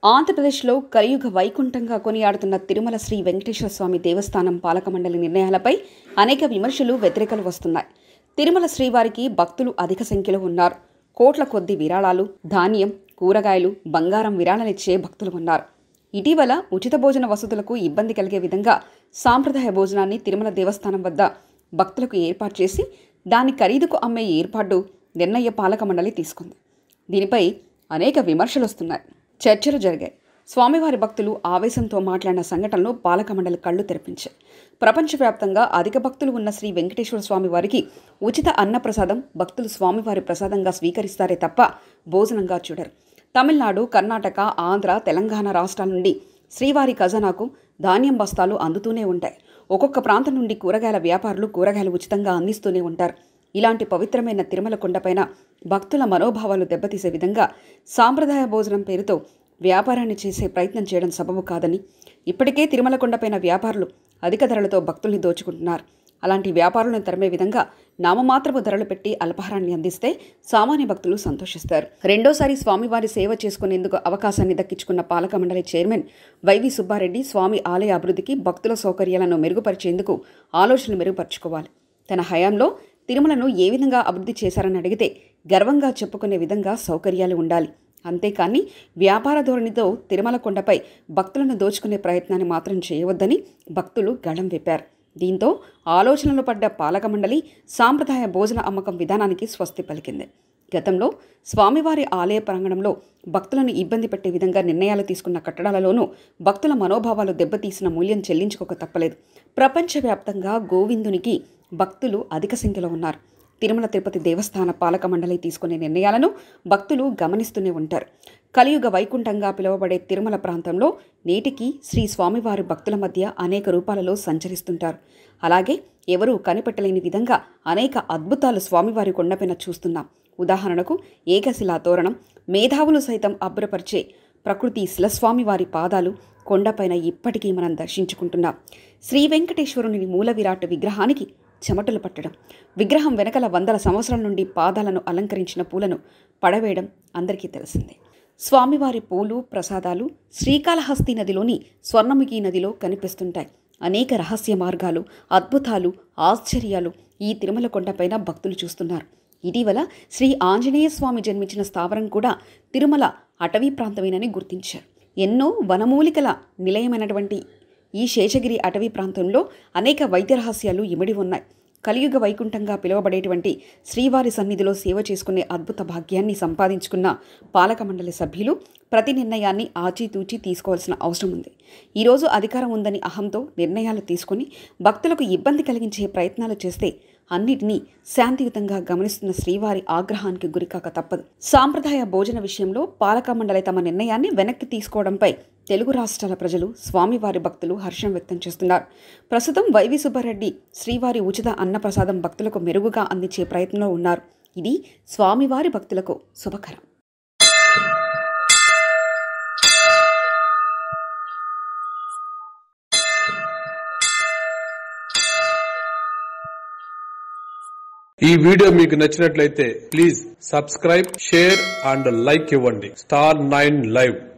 ఆంధ్రప్రదేశ్లో కలియుగ వైకుంఠంగా కొనియాడుతున్న తిరుమల శ్రీ వెంకటేశ్వర స్వామి దేవస్థానం పాలక మండలి నిర్ణయాలపై అనేక విమర్శలు వ్యతిరేకలు వస్తున్నాయి. తిరుమల శ్రీవారికి భక్తులు అధిక సంఖ్యలో ఉన్నారు. కోట్ల కొద్ది విరాళాలు, ధాన్యం, కూరగాయలు, బంగారం విరాళాలిచ్చే భక్తులు ఉన్నారు. ఇటీవల ఉచిత భోజన వసతులకు ఇబ్బంది కలిగే విధంగా సాంప్రదాయ భోజనాన్ని తిరుమల దేవస్థానం వద్ద భక్తులకు ఏర్పాటు చేసి దాని ఖరీదుకు అమ్మే ఏర్పాటు నిర్ణయ పాలక మండలి తీసుకుంది. దీనిపై అనేక విమర్శలు వస్తున్నాయి, చర్చలు జరిగాయి. స్వామివారి భక్తులు ఆవేశంతో మాట్లాడిన సంఘటనలు పాలక మండలి కళ్లు తెరిపించాయి. ప్రపంచవ్యాప్తంగా అధిక భక్తులు ఉన్న శ్రీ వెంకటేశ్వర స్వామి వారికి ఉచిత అన్నప్రసాదం భక్తులు స్వామివారి ప్రసాదంగా స్వీకరిస్తారే తప్ప భోజనంగా చూడరు. తమిళనాడు, కర్ణాటక, ఆంధ్ర, తెలంగాణ రాష్ట్రాల నుండి శ్రీవారి ఖజానాకు ధాన్యం బస్తాలు అందుతూనే ఉంటాయి. ఒక్కొక్క ప్రాంతం నుండి కూరగాయల వ్యాపారులు కూరగాయలు ఉచితంగా అందిస్తూనే ఉంటారు. ఇలాంటి పవిత్రమైన తిరుమల కొండపైన భక్తుల మనోభావాలు దెబ్బతీసే విధంగా సాంప్రదాయ భోజనం పేరుతో వ్యాపారాన్ని చేసే ప్రయత్నం చేయడం సబబు కాదని, ఇప్పటికే తిరుమల కొండపైన వ్యాపారులు అధిక ధరలతో భక్తుల్ని దోచుకుంటున్నారు. అలాంటి వ్యాపారులను తరిమే విధంగా నామమాత్రపు ధరలు పెట్టి అల్పాహారాన్ని అందిస్తే సామాన్య భక్తులు సంతోషిస్తారు. రెండోసారి స్వామివారి సేవ చేసుకునేందుకు అవకాశాన్ని దక్కించుకున్న పాలక మండలి చైర్మన్ వైవి సుబ్బారెడ్డి స్వామి ఆలయ అభివృద్ధికి భక్తుల సౌకర్యాలను మెరుగుపరిచేందుకు ఆలోచనలు మెరుగుపరుచుకోవాలి. తన హయాంలో తిరుమలను ఏ విధంగా అభివృద్ధి చేశారని అడిగితే గర్వంగా చెప్పుకునే విధంగా సౌకర్యాలు ఉండాలి. అంతేకాని వ్యాపార ధోరణితో తిరుమల కొండపై భక్తులను దోచుకునే ప్రయత్నాన్ని మాత్రం చేయవద్దని భక్తులు గళం విప్పారు. దీంతో ఆలోచనలు పడ్డ పాలక మండలి సాంప్రదాయ భోజన అమ్మకం విధానానికి స్వస్తి పలికింది. గతంలో స్వామివారి ఆలయ ప్రాంగణంలో భక్తులను ఇబ్బంది పెట్టే విధంగా నిర్ణయాలు తీసుకున్న కట్టడాలలోనూ భక్తుల మనోభావాలు దెబ్బతీసిన మూల్యం చెల్లించుకోక తప్పలేదు. ప్రపంచవ్యాప్తంగా గోవిందునికి భక్తులు అధిక సంఖ్యలో ఉన్నారు. తిరుమల తిరుపతి దేవస్థాన పాలక మండలి తీసుకునే నిర్ణయాలను భక్తులు గమనిస్తూనే ఉంటారు. కలియుగ వైకుంఠంగా పిలువబడే తిరుమల ప్రాంతంలో నేటికి శ్రీ స్వామివారి భక్తుల మధ్య అనేక రూపాలలో సంచరిస్తుంటారు. అలాగే ఎవరూ కనిపెట్టలేని విధంగా అనేక అద్భుతాలు స్వామివారి కొండపైన చూస్తున్నాం. ఉదాహరణకు ఏకశిలా తోరణం, మేధావులు సైతం అబ్బురపరిచే ప్రకృతి శిలస్వామివారి పాదాలు కొండపైన ఇప్పటికీ మనం దర్శించుకుంటున్నాం. శ్రీ వెంకటేశ్వరుని మూల విరాట్ విగ్రహానికి చెమటలు పట్టడం, విగ్రహం వెనకల వందల సంవత్సరాల నుండి పాదాలను అలంకరించిన పూలను పడవేయడం అందరికీ తెలిసిందే. స్వామివారి పూలు, ప్రసాదాలు శ్రీకాళహస్తి నదిలోని స్వర్ణముఖి నదిలో కనిపిస్తుంటాయి. అనేక రహస్య మార్గాలు, అద్భుతాలు, ఆశ్చర్యాలు ఈ తిరుమల కొండపైన భక్తులు చూస్తున్నారు. ఇటీవల శ్రీ ఆంజనేయ స్వామి జన్మించిన స్థావరం కూడా తిరుమల అటవీ ప్రాంతమేనని గుర్తించారు. ఎన్నో వనమూలికల నిలయమైనటువంటి ఈ శేషగిరి అటవీ ప్రాంతంలో అనేక వైద్య రహస్యాలు ఇమిడి ఉన్నాయి. కలియుగ వైకుంఠంగా పిలువబడేటువంటి శ్రీవారి సన్నిధిలో సేవ చేసుకునే అద్భుత భాగ్యాన్ని సంపాదించుకున్న పాలక మండలి సభ్యులు ప్రతి నిర్ణయాన్ని ఆచితూచి తీసుకోవాల్సిన అవసరం ఉంది. ఈరోజు అధికారం ఉందని అహంతో నిర్ణయాలు తీసుకుని భక్తులకు ఇబ్బంది కలిగించే ప్రయత్నాలు చేస్తే అన్నిటినీ శాంతియుతంగా గమనిస్తున్న శ్రీవారి ఆగ్రహానికి గురికాక తప్పదు. సాంప్రదాయ భోజన విషయంలో పాలక మండలి తమ నిర్ణయాన్ని వెనక్కి తీసుకోవడంపై తెలుగు రాష్ట్రాల ప్రజలు, స్వామివారి భక్తులు హర్షం వ్యక్తం చేస్తున్నారు. ప్రస్తుతం వైవి సుబ్బారెడ్డి శ్రీవారి ఉచిత అన్నప్రసాదం భక్తులకు మెరుగుగా అందించే ప్రయత్నంలో ఉన్నారు. ఇది స్వామివారి భక్తులకు శుభకరం. ఈ వీడియో మీకు నచ్చినట్లయితే please subscribe, share and like ఇవ్వండి. Star 9 Live.